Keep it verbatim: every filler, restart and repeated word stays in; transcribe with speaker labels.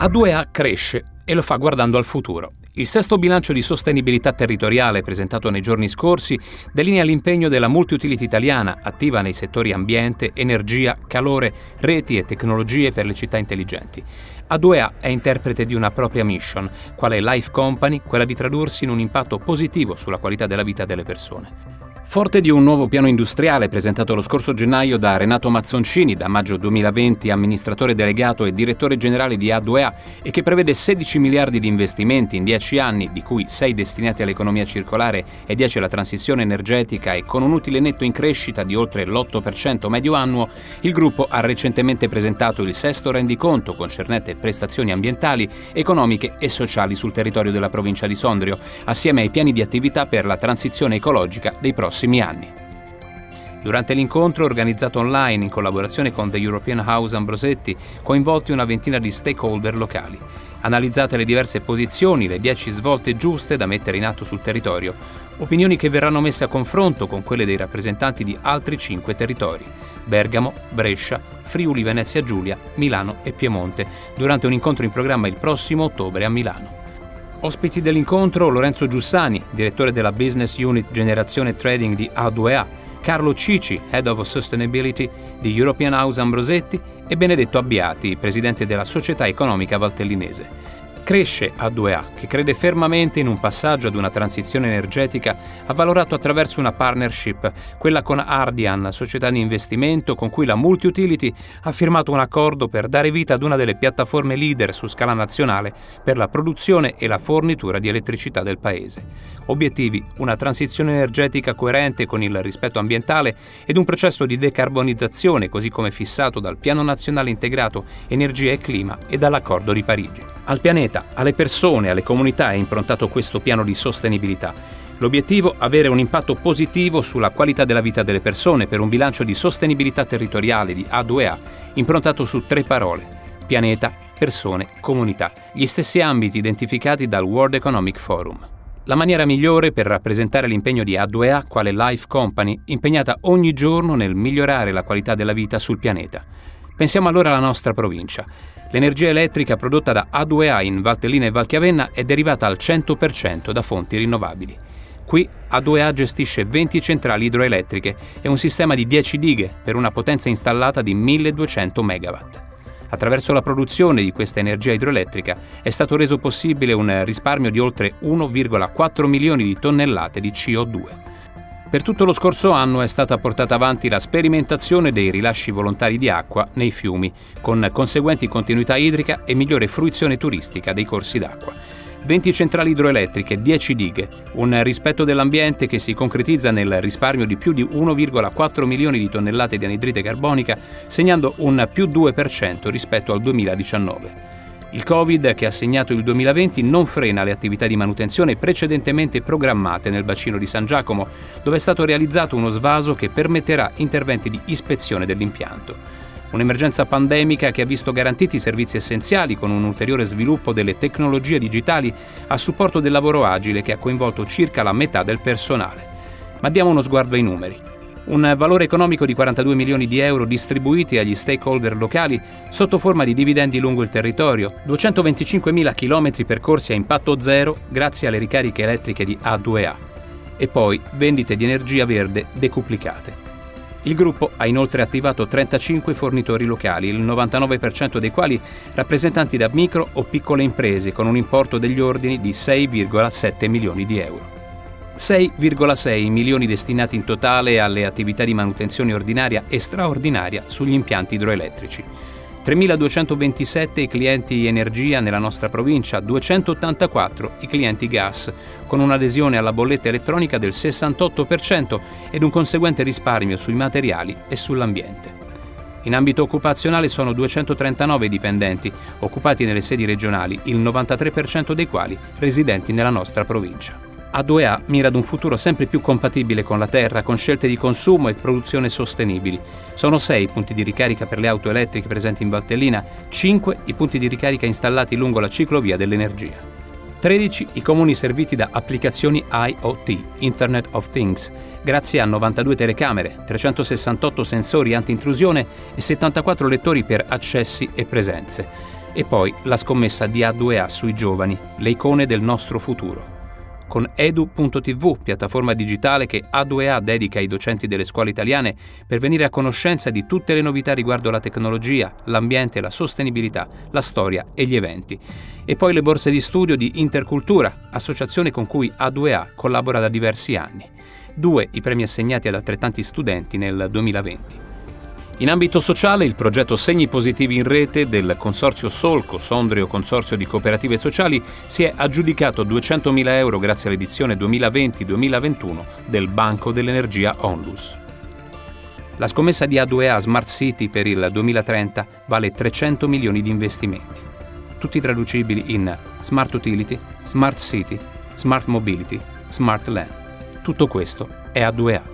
Speaker 1: A due A cresce e lo fa guardando al futuro. Il sesto bilancio di sostenibilità territoriale presentato nei giorni scorsi delinea l'impegno della multi-utility italiana attiva nei settori ambiente, energia, calore, reti e tecnologie per le città intelligenti. A due A è interprete di una propria mission, quale Life Company, quella di tradursi in un impatto positivo sulla qualità della vita delle persone. Forte di un nuovo piano industriale presentato lo scorso gennaio da Renato Mazzoncini, da maggio duemilaventi amministratore delegato e direttore generale di A due A, e che prevede sedici miliardi di investimenti in dieci anni, di cui sei destinati all'economia circolare e dieci alla transizione energetica, e con un utile netto in crescita di oltre l'otto per cento medio annuo, il gruppo ha recentemente presentato il sesto rendiconto concernente prestazioni ambientali, economiche e sociali sul territorio della provincia di Sondrio, assieme ai piani di attività per la transizione ecologica dei prossimi anni. Durante l'incontro, organizzato online in collaborazione con The European House Ambrosetti, coinvolti una ventina di stakeholder locali. Analizzate le diverse posizioni, le dieci svolte giuste da mettere in atto sul territorio, opinioni che verranno messe a confronto con quelle dei rappresentanti di altri cinque territori: Bergamo, Brescia, Friuli Venezia Giulia, Milano e Piemonte, durante un incontro in programma il prossimo ottobre a Milano. Ospiti dell'incontro Lorenzo Giussani, direttore della Business Unit Generazione Trading di A due A, Carlo Cici, Head of Sustainability di European House Ambrosetti, e Benedetto Abbiati, presidente della Società Economica Valtellinese. Cresce A due A, che crede fermamente in un passaggio ad una transizione energetica avvalorato attraverso una partnership, quella con Ardian, società di investimento con cui la multi-utility ha firmato un accordo per dare vita ad una delle piattaforme leader su scala nazionale per la produzione e la fornitura di elettricità del paese. Obiettivi: una transizione energetica coerente con il rispetto ambientale ed un processo di decarbonizzazione così come fissato dal Piano Nazionale Integrato Energia e Clima e dall'Accordo di Parigi. Al pianeta, alle persone, alle comunità è improntato questo piano di sostenibilità. L'obiettivo: avere un impatto positivo sulla qualità della vita delle persone per un bilancio di sostenibilità territoriale di A due A improntato su tre parole: pianeta, persone, comunità, gli stessi ambiti identificati dal World Economic Forum. La maniera migliore per rappresentare l'impegno di A due A quale Life Company impegnata ogni giorno nel migliorare la qualità della vita sul pianeta. Pensiamo allora alla nostra provincia. L'energia elettrica prodotta da A due A in Valtellina e Valchiavenna è derivata al cento per cento da fonti rinnovabili. Qui A due A gestisce venti centrali idroelettriche e un sistema di dieci dighe per una potenza installata di milleduecento megawatt. Attraverso la produzione di questa energia idroelettrica è stato reso possibile un risparmio di oltre uno virgola quattro milioni di tonnellate di C O due. Per tutto lo scorso anno è stata portata avanti la sperimentazione dei rilasci volontari di acqua nei fiumi, con conseguenti continuità idrica e migliore fruizione turistica dei corsi d'acqua. venti centrali idroelettriche, dieci dighe, un rispetto dell'ambiente che si concretizza nel risparmio di più di uno virgola quattro milioni di tonnellate di anidride carbonica, segnando un più due per cento rispetto al duemiladiciannove. Il Covid, che ha segnato il duemilaventi, non frena le attività di manutenzione precedentemente programmate nel bacino di San Giacomo, dove è stato realizzato uno svaso che permetterà interventi di ispezione dell'impianto. Un'emergenza pandemica che ha visto garantiti i servizi essenziali con un ulteriore sviluppo delle tecnologie digitali a supporto del lavoro agile che ha coinvolto circa la metà del personale. Ma diamo uno sguardo ai numeri. Un valore economico di quarantadue milioni di euro distribuiti agli stakeholder locali sotto forma di dividendi lungo il territorio, duecentoventicinquemila chilometri percorsi a impatto zero grazie alle ricariche elettriche di A due A e poi vendite di energia verde decuplicate. Il gruppo ha inoltre attivato trentacinque fornitori locali, il novantanove per cento dei quali rappresentanti da micro o piccole imprese con un importo degli ordini di sei virgola sette milioni di euro. sei virgola sei milioni destinati in totale alle attività di manutenzione ordinaria e straordinaria sugli impianti idroelettrici. tremiladuecentoventisette i clienti energia nella nostra provincia, duecentottantaquattro i clienti gas, con un'adesione alla bolletta elettronica del sessantotto per cento ed un conseguente risparmio sui materiali e sull'ambiente. In ambito occupazionale sono duecentotrentanove i dipendenti, occupati nelle sedi regionali, il novantatré per cento dei quali residenti nella nostra provincia. A due A mira ad un futuro sempre più compatibile con la terra, con scelte di consumo e produzione sostenibili. Sono sei i punti di ricarica per le auto elettriche presenti in Valtellina, cinque i punti di ricarica installati lungo la ciclovia dell'energia. tredici i comuni serviti da applicazioni I O T, Internet of Things, grazie a novantadue telecamere, trecentosessantotto sensori anti-intrusione e settantaquattro lettori per accessi e presenze. E poi la scommessa di A due A sui giovani, le icone del nostro futuro. Con edu punto tv, piattaforma digitale che A due A dedica ai docenti delle scuole italiane per venire a conoscenza di tutte le novità riguardo la tecnologia, l'ambiente, la sostenibilità, la storia e gli eventi. E poi le borse di studio di Intercultura, associazione con cui A due A collabora da diversi anni. Due i premi assegnati ad altrettanti studenti nel duemilaventi. In ambito sociale, il progetto Segni Positivi in Rete del Consorzio Solco, Sondrio Consorzio di Cooperative Sociali, si è aggiudicato duecentomila euro grazie all'edizione duemilaventi duemilaventuno del Banco dell'Energia Onlus. La scommessa di A due A Smart City per il duemilatrenta vale trecento milioni di investimenti, tutti traducibili in Smart Utility, Smart City, Smart Mobility, Smart Land. Tutto questo è A due A.